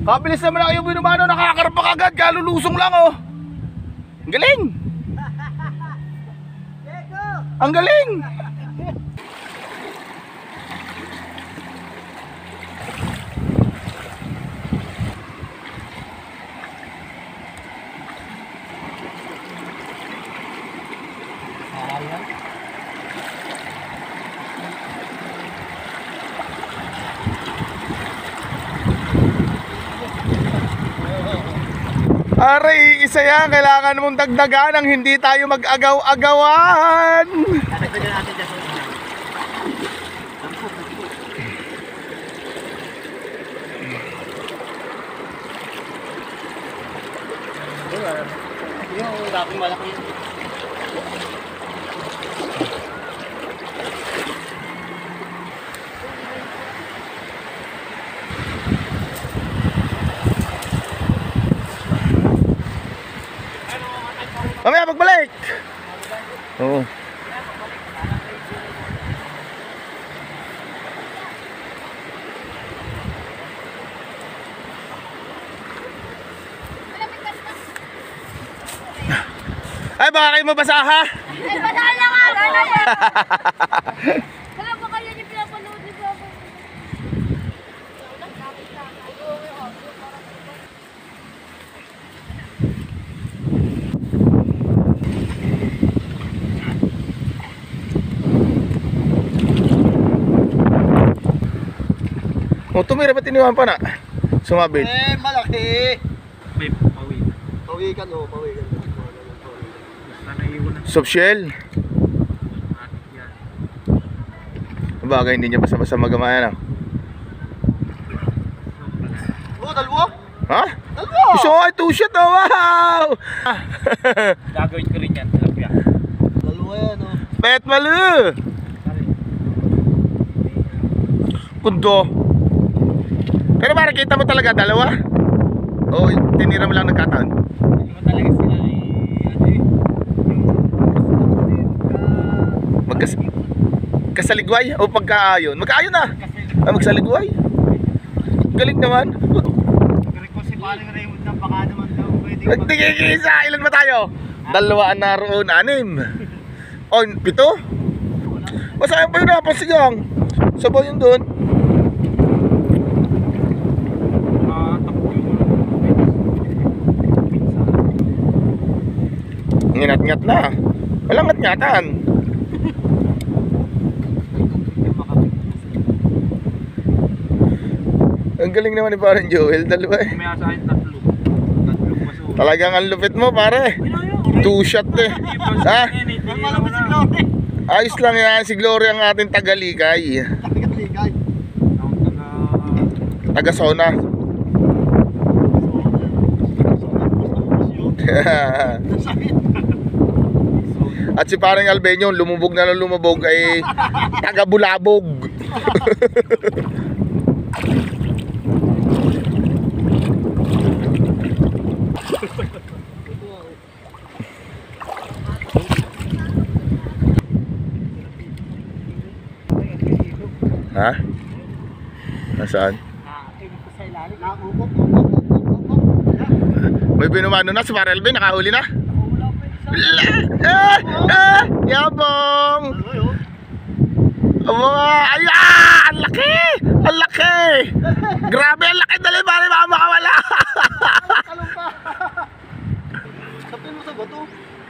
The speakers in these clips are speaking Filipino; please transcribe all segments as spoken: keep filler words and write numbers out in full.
Kabilis naman ang iyong binumano, nakakarpak agad, kalulusong lang oh. Ang galing! Ang galing! Aray, isa yan, kailangan mong dagdagan ang hindi tayo mag-agaw-agawan. Dagdagan natin dyan. Yung dating malaki yun. Mamaya pagbalik. Oo. Ay, baka kayo mabasa ha? Ay, basahan lang nga! Wala ba kayo yung pinapanood ni Baba? O, tumira ba't iniwan pa na? Sumabit. Eh, malaki. May pawi. Pawikan o, pawikan. Sana iwan ng Soft shell. atik yan. Bagay, hindi niya basta-basta magamayan ah. Oh, dalawa? Ha? Dalawa! Gusto ko ay two shot oh, wow! Gagawin ko rin yan, tilapia. Dalawa yan o. Pet malu! Kundo. Pero parang kita mo talaga dalawa? O tinira mo lang nagkataon? Hindi mo talaga sila eh, ano eh. Magkas kasaligway o pagkaayon? Magkaayon na! Ah, magsaligway? Galing naman. Pero kung si Paring Raymond na baka naman daw pwede Nagtigigisa! Ilan ba tayo? Dalawaan na roon, anim. O, pito? Masayang pa yun na, pasigang. Sabaw yun doon. Nginat-ngat na. Walang ngat-ngatan. Ang galing naman ni parang Joel. Dalawa eh. May asa akin tatlo. Tatlo maso. Talagang ang lupit mo pare. Two shot eh. Ha? Malapit si Glory. Ayos lang yan. Si Glory ang ating tagalikay. Tagaligay. Taga Sona. At si parang Albenyo, lumubog na lang lumubog ay taga Bulabog. Ha? Nasaan? May binumano na si Parang Alben, nakahuli na? Eh, eh, yabong. Mga, ay, ah, ang laki, ang laki. Grabe, ang laki, dali, bali, baka makawala. Sapin mo sa bato.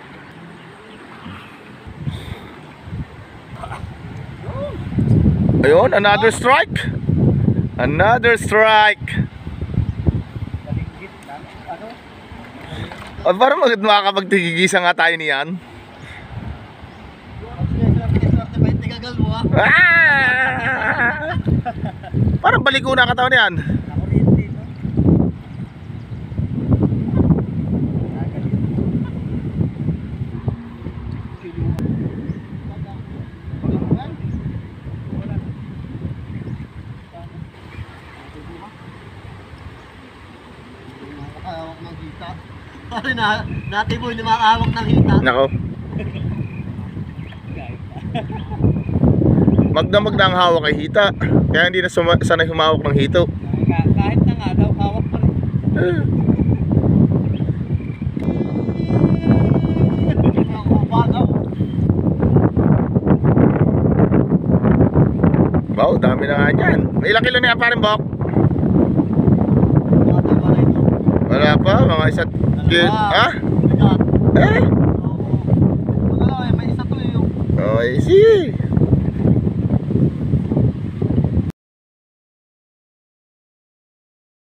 Ayun, another strike. Another strike. O, parang magad makakapagtigigisa nga tayo niyan. Ah! Parang baliko na katawan niyan. Nakahawak ng hita. Pare na, natin mo yung makahawak ng hita. Nako. Magdamag na ang hawak kay hita. Kaya hindi na suma- sanay humawak ng hito. Kahit na nga daw, hawak pa rin. Eh. Ang ubagaw. Wow, dami na nga dyan. May ilang kilo na yan parin, Bok? Mga tayo ba na ito? Wala pa, mga isa't kid. Ha? Bigat. Eh? Oo. Wala lang eh, may isa to eh. yung- Oh, I see.